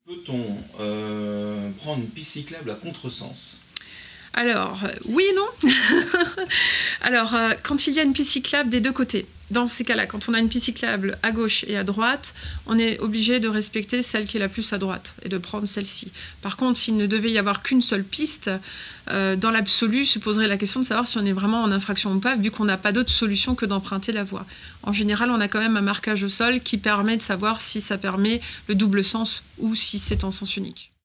Peut-on prendre une piste cyclable à contresens? Alors, oui et non. Alors, quand il y a une piste cyclable des deux côtés, dans ces cas-là, quand on a une piste cyclable à gauche et à droite, on est obligé de respecter celle qui est la plus à droite et de prendre celle-ci. Par contre, s'il ne devait y avoir qu'une seule piste, dans l'absolu, se poserait la question de savoir si on est vraiment en infraction ou pas, vu qu'on n'a pas d'autre solution que d'emprunter la voie. En général, on a quand même un marquage au sol qui permet de savoir si ça permet le double sens ou si c'est en sens unique.